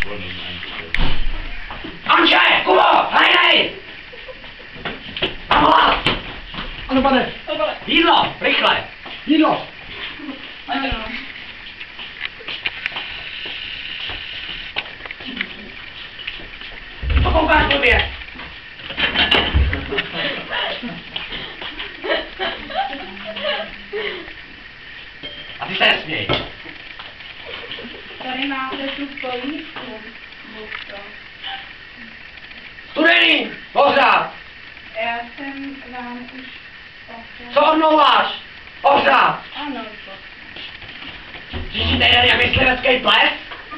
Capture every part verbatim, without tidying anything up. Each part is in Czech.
Anče, Kubo, hej, hej! Mám hlad! Ano, pane. Jídlo, rychle! Jídlo. Ano. Co koukáš po mě? A ty se nesměj. Tady máte tu polívku. Buďto. Studený, ohřát! Já jsem vám už ochřát. Co odmlouváš? Ohřát! Ano, to. Příští týden je myslivecký ples?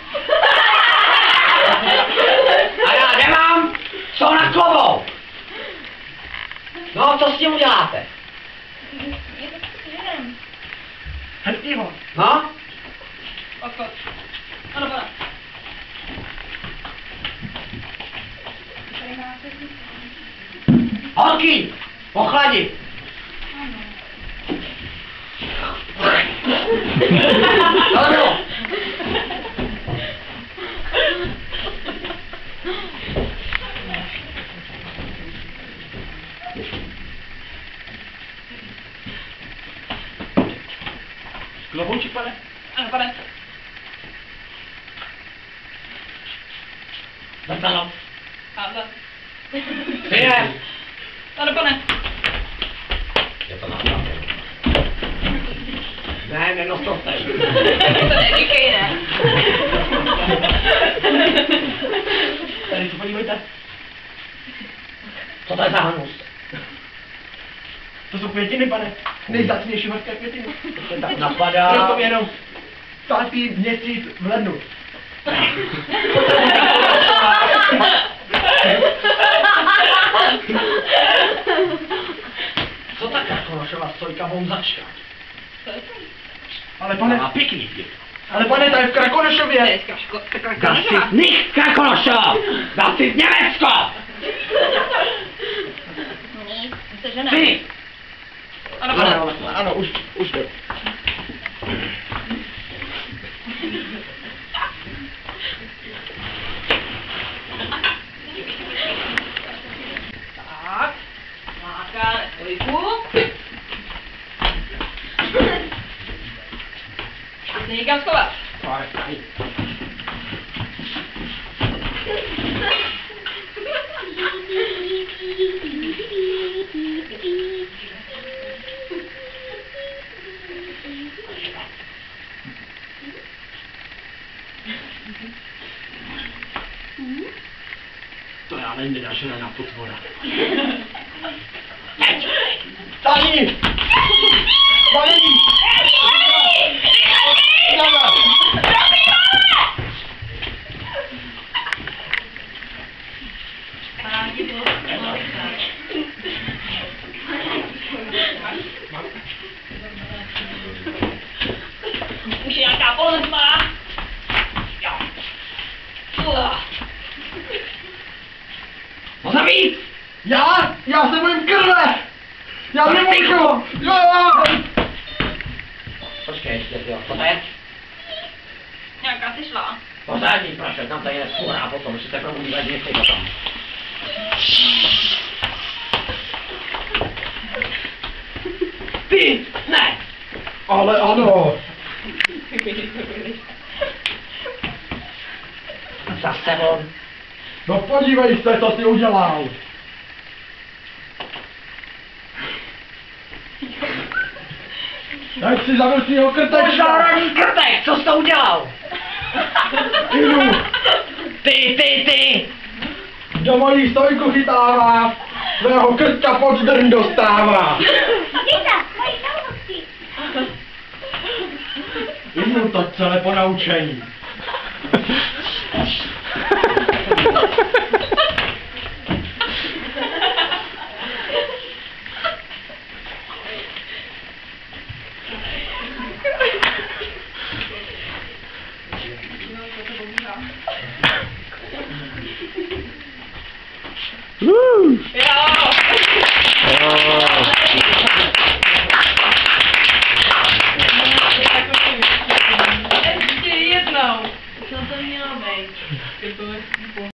A já nemám co na klovou! No, co s tím uděláte? Jedem. Hned ho. No? Odchod. Ano, pane. Tady máte tu polívku. Holky, pochladit! Ano. Co bylo? Klobouček, pane. Ano, pane. Zrcadlo. Háza. Syne! Ano, pane. Je to nápravě. Ne, nenostostej. To neříkej, ne. Tady se podívejte. Co to je za hnus? To jsou květiny, pane. Nejzácnější horské květiny. To se tak napadá. Proto jenom pátý měsíc v lednu. Co ta Krakonošova stojka bomzačka? Ale pane, Má pěkný květ. ale pane, to je v Krakonošově. Das ist nicht Krakonošov! Das ist Německo! Jste žena. Ty! Ano, pane. Ano, ano, už, už to. Tak. Máka, dvojku. Už není kam schovat. To já nevím, nedášená na potvora. Stani! Valení! Páni, už je nějaká polezma. Jo. Uah. Možná víc! Já? Já se bojím krve! Já Ale nemůžu! ticho! Jo! Počkej, ještě jo. Co to je? Nějaká si šla. Pořádní prašek, tam tady je skůra a potom, ještě teprve udělat něco potom. Ty! Ne! Ale ano! Zase on. No podívej se, co jsi udělal! Jak jsi zabil svýho krtečka! Požáraný krtek, co jsi to udělal? Jdu! Ty, ty, ty! Do mojí stojku chytává! Svého krtka pod drn dostává! Děta, mají kalhoty. Jdu to celé po naučení. Jo. Ještě jednou. Co to mělo být? Je to lehký po